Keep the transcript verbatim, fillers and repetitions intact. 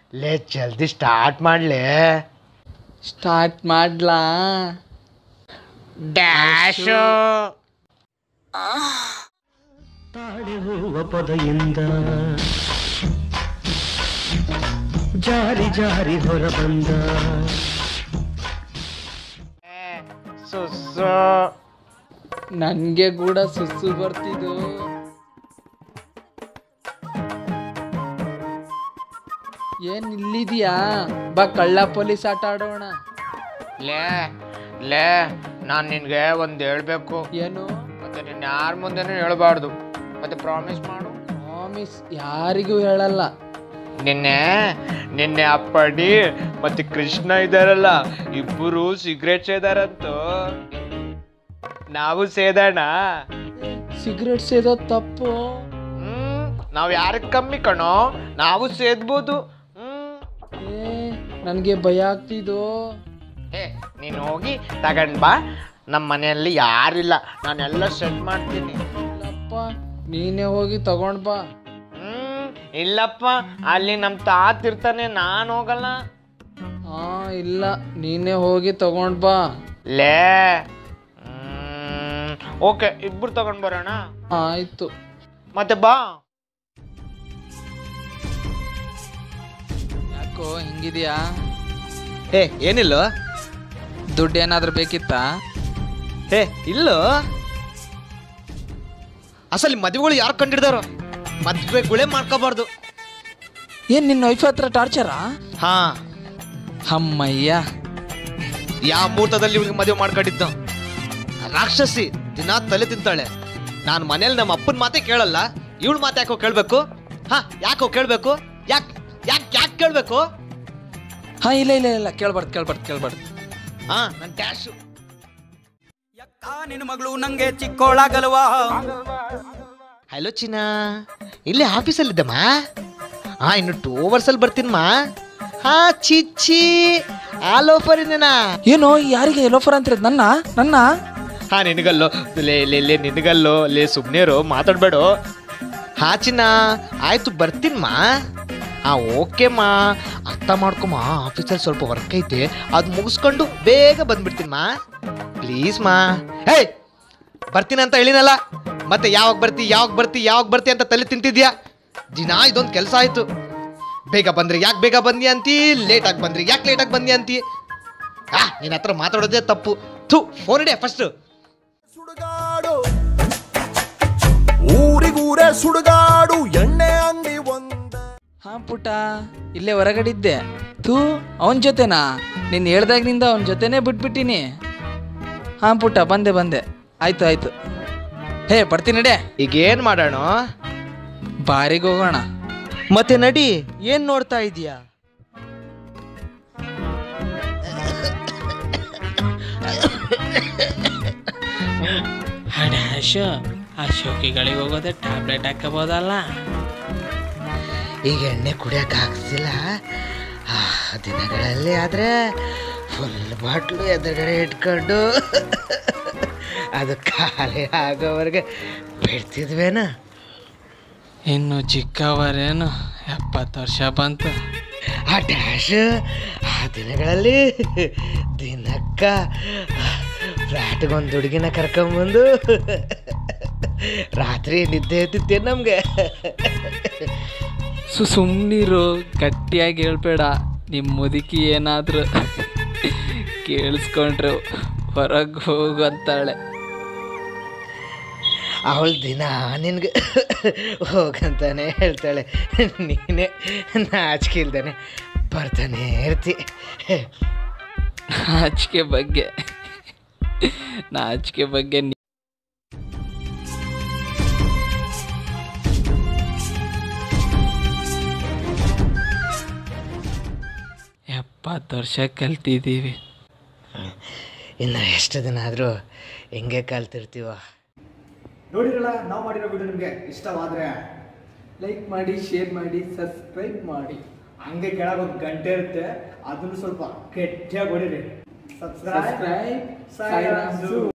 ಲೇ ಜಲ್ದಿ ಸ್ಟಾರ್ಟ್ ಮಾಡ್ಲೆ. ಸ್ಟಾರ್ಟ್ ಮಾಡ್ಲಾ? ಡ್ಯಾಶು ತಾಳೆ ಹೂವ ಪೊದೆಯಿಂದ ಜಾರಿ ಜಾರಿ ಹೊರ ಬಂದ ಸುಸ್ಸು. ನನ್ಗೆ ಕೂಡ ಸುಸ್ಸು ಬರ್ತಿದ್ದು. ಏನ್ ಇಲ್ಲಿದ್ಯಾ? ಬಾ ಕಳ್ಳ ಪೊಲೀಸ್ ಆಟ ಆಡೋಣ. ಲೇ ಲೇ ನಾನು ನಿನ್ಗೆ ಒಂದು ಹೇಳ್ಬೇಕು. ಏನು? ಮತ್ತೆ ನಿನ್ನ ಯಾರ ಮುಂದೆನೂ ಹೇಳ್ಬಾರ್ದು. ಮತ್ತೆ ಪ್ರಾಮಿಸ್ ಮಾಡು. ಪ್ರಾಮಿಸ್ ಯಾರಿಗೂ ಹೇಳಲ್ಲ. ನಿನ್ನೆ ನಿನ್ನೆ ಅಪ್ಪಡಿ ಮತ್ತೆ ಕೃಷ್ಣ ಇದಾರಲ್ಲ, ಇಬ್ಬರು ಸಿಗರೇಟ್ ಸೇದಾರಂತು. ನಾವು ಸೇದೋಣ. ಸಿಗರೇಟ್ ಸೇದೋದು ತಪ್ಪು. ಹ್ಮ್ ನಾವ್ ಯಾರಕ್ ಕಮ್ಮಿ ಕಣೋ, ನಾವು ಸೇದ್ಬೋದು. ಹ್ಮ್ ಏ ನನ್ಗೆ ಭಯ ಆಗ್ತಿದ್ದು. ಏ ನೀನು ಹೋಗಿ ತಗೊಂಡ್ ಬಾ. ನಮ್ಮ ಮನೆಯಲ್ಲಿ ಯಾರಿಲ್ಲ, ನಾನೆಲ್ಲ ಸೆಟ್ ಮಾಡ್ತೀನಿ. ಇಲ್ಲಪ್ಪ, ನೀನೇ ಹೋಗಿ ತಗೊಂಡ್ ಬಾ. ಹ್ಮ್ ಇಲ್ಲಪ್ಪ, ಅಲ್ಲಿ ನಮ್ ತಾತ ಇರ್ತಾನೆ, ನಾನು ಹೋಗಲ್ಲ. ಹಾ ಇಲ್ಲ, ನೀನೇ ಹೋಗಿ ತಗೊಂಡ್ ಬಾ. ಲೇ ಹ್ಮ್ ಓಕೆ, ಇಬ್ರು ತಗೊಂಡ್ ಬರೋಣ. ಆಯ್ತು. ಮತ್ತೆ ಬಾ. ಯಾಕೋ ಹಿಂಗಿದ್ಯಾ? ಏ ಏನಿಲ್ಲೋ? ದುಡ್ಡು ಏನಾದ್ರೂ ಬೇಕಿತ್ತಾ? ಏ ಇಲ್ಲೋ. ಅಸಲಿ ಮದುವೆಗಳು ಯಾರು ಕಂಡಿಡ್ದಾರೋ? ಮದುವೆಗಳೇ ಮಾಡ್ಕೋಬಾರ್ದು. ಏನ್ ನಿನ್ನ ವೈಫ್ ಹತ್ರ ಟಾರ್ಚರಾ? ಹಾ, ಅಮ್ಮಯ್ಯ. ಯಾವ ಮುಹೂರ್ತದಲ್ಲಿ ಇವ್ರಿಗೆ ಮದುವೆ ಮಾಡ್ಕೊಂಡಿದ್ದ? ರಾಕ್ಷಸಿ, ದಿನ ತಲೆ ತಿಂತಾಳೆ. ನಾನು ಮನೇಲಿ ನಮ್ಮ ಅಪ್ಪನ ಮಾತೇ ಕೇಳಲ್ಲ, ಇವಳು ಮಾತು ಯಾಕೋ ಕೇಳಬೇಕು? ಹಾ, ಯಾಕೋ ಕೇಳಬೇಕು? ಯಾಕೆ ಯಾಕೆ ಯಾಕೆ ಕೇಳಬೇಕು? ಹಾ ಇಲ್ಲ ಇಲ್ಲ ಇಲ್ಲ, ಕೇಳ್ಬಾರ್ದು ಕೇಳ್ಬಾರ್ದು ಕೇಳ್ಬಾರ್ದು. ಹಾ, ನನ್ನ ಕ್ಯಾಶು. ನಿನ್ನ ಮಗಳು ನಂಗೆ ಚಿಕ್ಕೋಳಾಗಲ್ವಾ? ಹಲೋ ಚಿನ್ನ, ಇಲ್ಲೇ ಆಫೀಸಲ್ಲಿದ್ದಮ್ಮ. ಹಾ, ಇನ್ನು ಟೂ ಅವರ್ಸಲ್ಲಿ ಬರ್ತೀನಮ್ಮ. ಹಾ ಚಿಚ್ಚಿ, ಆಲ್ ಓಫರ್ ಇನ್ನೇನಾ? ಏನು? ಯಾರಿಗೆ ಲೋಫರ್ ಅಂತಿರೋದು? ನನ್ನ ನನ್ನ ಹಾ ನಿನಗಲ್ಲೋ, ಲೇ ಲೇ ಲೇ ನಿನಗಲ್ಲೋ, ಲೇ ಸುಮ್ಮನೆರು ಮಾತಾಡ್ಬೇಡು. ಹಾ ಚಿನ್ನ, ಆಯ್ತು ಬರ್ತೀನಮ್ಮ. ಹಾ ಓಕೆಮ್ಮ, ಅರ್ಥ ಮಾಡ್ಕೊಮ್ಮ. ಆಫೀಸಲ್ಲಿ ಸ್ವಲ್ಪ ವರ್ಕ್ ಐತೆ, ಅದು ಮುಗಿಸ್ಕೊಂಡು ಬೇಗ ಬಂದ್ಬಿಡ್ತೀನಮ್ಮ. ಪ್ಲೀಸ್ ಮಾ. ಹೇ, ಬರ್ತೀನಿ ಅಂತ ಹೇಳಿನಲ್ಲ, ಮತ್ತೆ ಯಾವಾಗ ಬರ್ತಿ ಯಾವಾಗ ಬರ್ತಿ ಯಾವಾಗ ಬರ್ತಿ ಅಂತ ತಲೆ ತಿಂತಿದ್ಯಾ? ದಿನ ಇದೊಂದು ಕೆಲಸ ಆಯ್ತು. ಬೇಗ ಬಂದ್ರಿ ಯಾಕೆ ಬೇಗ ಬಂದಿ ಅಂತಿ, ಲೇಟಾಗಿ ಬಂದ್ರಿ ಯಾಕೆ ಲೇಟಾಗಿ ಬಂದಿ ಅಂತಿ. ಆ ನಿನ್ನ ಹತ್ರ ಮಾತಾಡೋದೇ ತಪ್ಪು. ಥೂ, ಫೋನ್ ಇಡೆ ಫಸ್ಟ್. ಸುಡುಗಾಡು ಊರಿಗೂರೇ ಸುಡುಗಾಡು, ಎಣ್ಣೆ ಅಂಗಡಿ ಒಂದ. ಹಾ ಪುಟ, ಇಲ್ಲೇ ಹೊರಗಡಿದ್ದೆ. ಥೂ, ಅವನ ಜೊತೆನಾ? ನೀನು ಹೇಳ್ದಾಗಿನಿಂದ ಅವನ ಜೊತೆನೇ ಬಿಟ್ಬಿಟ್ಟಿನಿ. ಹಾ ಪುಟ, ಬಂದೆ ಬಂದೆ. ಆಯ್ತು ಆಯ್ತು. ಹೇ ಬರ್ತೀನಿ ನಡೆ. ಈಗ ಏನ್ ಮಾಡೋಣ? ಬಾರಿಗೆ ಹೋಗೋಣ. ಮತ್ತೆ ನಡಿ, ಏನ್ ನೋಡ್ತಾ ಇದೀಯಾ? ಅಶೋ ಆ ಶೋಕಿಗಳಿಗೆ ಹೋಗೋದೆ ಟ್ಯಾಬ್ಲೆಟ್ ಹಾಕಬಹುದಲ್ಲ? ಈಗ ಎಣ್ಣೆ ಕುಡಿಯಕ್ಕೆ ಆಗ್ತಿಲ್ಲ. ಆ ದಿನಗಳಲ್ಲಿ ಆದ್ರೆ ಫುಲ್ ಬಾಟ್ಲು ಎದುರುಗಡೆ ಇಟ್ಕೊಂಡು ಅದು ಖಾಲಿ ಆಗೋವರೆಗೆ ಬಿಡ್ತಿದ್ವೇನ? ಇನ್ನು ಚಿಕ್ಕವರೇನು, ಎಪ್ಪತ್ತು ವರ್ಷ ಬಂತು. ಆ ಡ್ಯಾಶ್ ಆ ದಿನಗಳಲ್ಲಿ ದಿನಕ್ಕ ಫ್ಲಾಟ್ಗೊಂದು ಹುಡುಗಿನ ಕರ್ಕೊಂಬಂದು ರಾತ್ರಿ ನಿದ್ದೆ ಎತ್ತಿದ್ದೆ ನಮಗೆ. ಸು ಸುಮ್ಮನಿರು, ಗಟ್ಟಿಯಾಗಿ ಹೇಳ್ಬೇಡ. ನಿಮ್ಮ ಮುದುಕಿ ಏನಾದರೂ ಕೇಳಿಸ್ಕೊಂಡ್ರು ಹೊರಗೆ ಹೋಗು ಅಂತಾಳೆ. ಅವಳು ದಿನ ನಿನ್ಗೆ ಹೋಗಂತಾನೆ ಹೇಳ್ತಾಳೆ, ನೀನೇ ನಾಚಿಕೆ ಇಲ್ದಾನೆ ಬರ್ತಾನೆ ಇರ್ತಿ. ನಾಚಿಕೆ ಬಗ್ಗೆ ನಾಚಿಕೆ ಬಗ್ಗೆ ಎಪ್ಪತ್ತು ವರ್ಷ ಕಲ್ತಿದ್ದೀವಿ. ಇನ್ನು ಎಷ್ಟು ದಿನ ಆದರೂ ಹೆಂಗೆ ಕಲ್ತಿರ್ತೀವ. ನೋಡಿರಲ್ಲ, ನಾವು ಮಾಡಿರೋ ವಿಡಿಯೋ ನಿಮಗೆ ಇಷ್ಟವಾದರೆ ಲೈಕ್ ಮಾಡಿ, ಶೇರ್ ಮಾಡಿ, ಸಬ್ಸ್ಕ್ರೈಬ್ ಮಾಡಿ. ಹಂಗೆ ಕೆಳಗೊಂದು ಗಂಟೆ ಇರುತ್ತೆ, ಅದನ್ನು ಸ್ವಲ್ಪ ಗಟ್ಟಿಯಾಗಿ ಹೊಡಿರಿ. Subscribe subscribe.